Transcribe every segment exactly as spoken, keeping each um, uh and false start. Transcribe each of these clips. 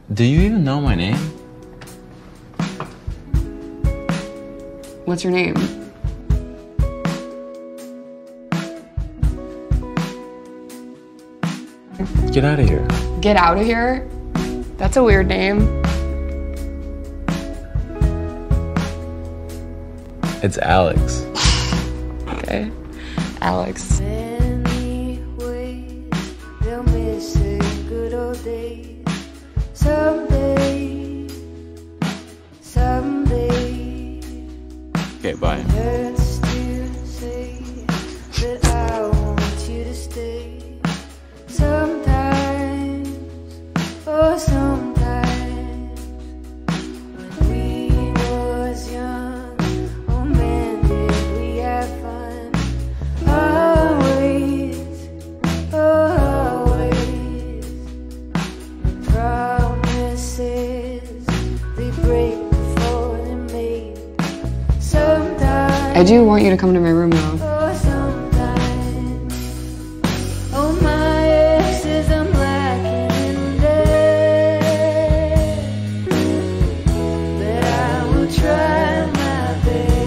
Do you even know my name? What's your name? Get out of here. Get out of here? That's a weird name. It's Alex. Okay. Alex. Someday, someday. Okay, bye. Let's still say that I want you to stay. Sometimes, oh sometimes, when we was young, oh man, did we have fun? Always, oh always. Promises they break before they're made. Sometimes I do want you to come to my room though. oh sometimes. Oh my exes, I'm lacking in debt, but I will try my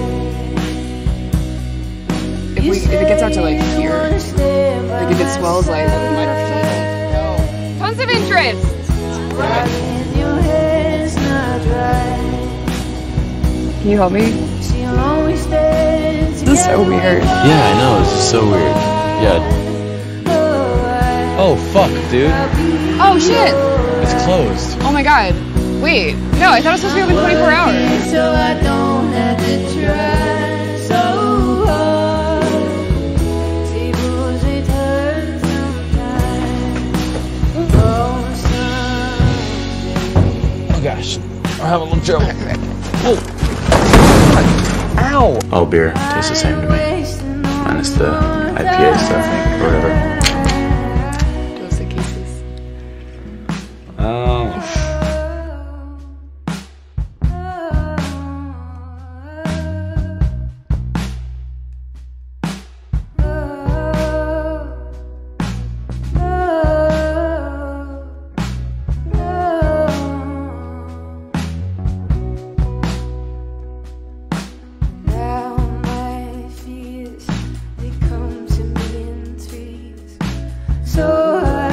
best. If we if it gets out to like here, like if it swells like we might have to. Tons of interest. Darling, your hair's not right. Can you help me? She'll always stand This is so weird. Yeah, I know, this is so weird. Yeah. Oh, fuck, dude. Oh shit! It's closed. Oh my god. Wait. No, I thought it was supposed to be open twenty-four hours. So I don't have to try so hard. Tables they turn sometimes. Oh, Oh gosh. I have a little joke. Oh. Ow! All beer tastes the same to me. Minus the I P A stuff or whatever. Those are cases. Oh. Now my fears, they come to me in threes. So I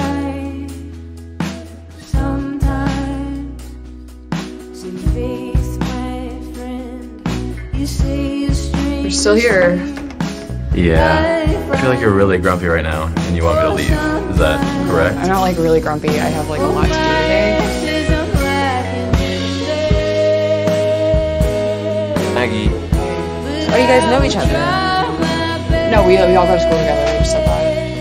sometimes see face, my friend. You say you're strange. You're still here. Yeah. I feel like you're really grumpy right now and you want me to leave. Is that correct? I'm not like really grumpy. I have like a lot to do today. Maggie. Oh, you guys know each other? No, we, we all go to school together. We just said that.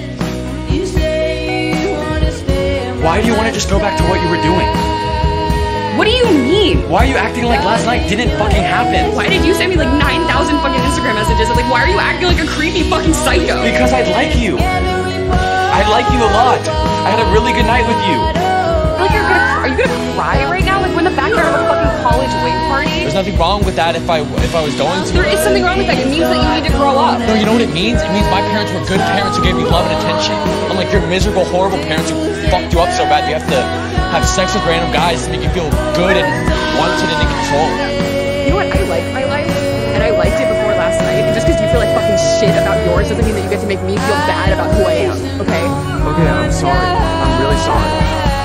Why do you want to just go back to what you were doing? What do you mean? Why are you acting like last night didn't fucking happen? Why did you send me like nine thousand fucking Instagram messages? I'm like, why are you acting like a creepy fucking psycho? Because I like you. I like you a lot. I had a really good night with you. I feel like you're gonna, are you gonna cry right now? Like we're in the backyard of a fucking college wing party? There's nothing wrong with that if I if I was going to. There is something wrong with that. It means that you need to grow up. No, you know what it means? It means my parents were good parents who gave me love and attention. Unlike your miserable, horrible parents who fucked you up so bad you have to have sex with random guys to make you feel good and wanted and in control. You know what? I like my life, and I liked it before last night. And just because you feel like fucking shit about yours doesn't mean that you get to make me feel bad about who I am, okay? Okay, I'm sorry. I'm really sorry.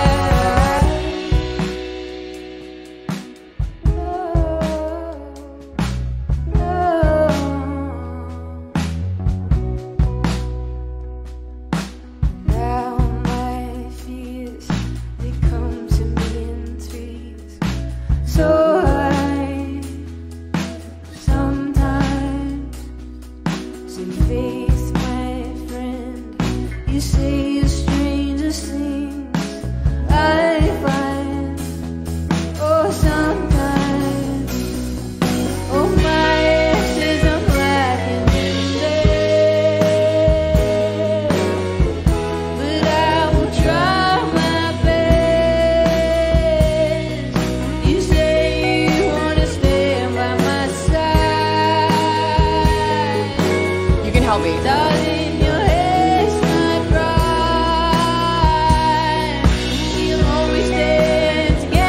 Now my fears, they come to me in threes. So I sometimes see face, my friend. You say the strangest things I find. Oh, sometimes, oh my exes, I'm lacking in bed, but I will try my best. You say you wanna stand by my side. You can help me. Darling, your hair's my bride. We'll always stand together.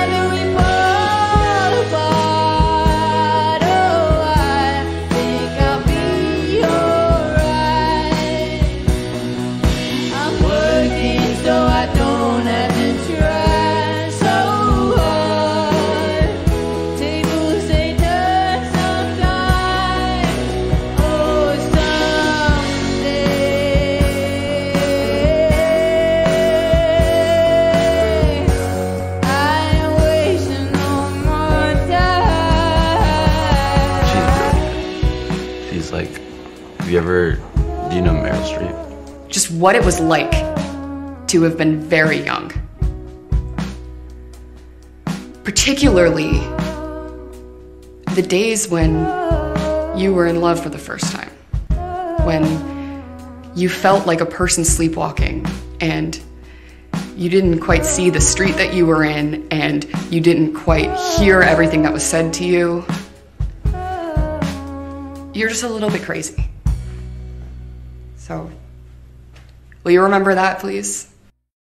you ever, do you know Meryl Streep? Just what it was like to have been very young. Particularly the days when you were in love for the first time. When you felt like a person sleepwalking and you didn't quite see the street that you were in and you didn't quite hear everything that was said to you. You're just a little bit crazy. So, will you remember that, please?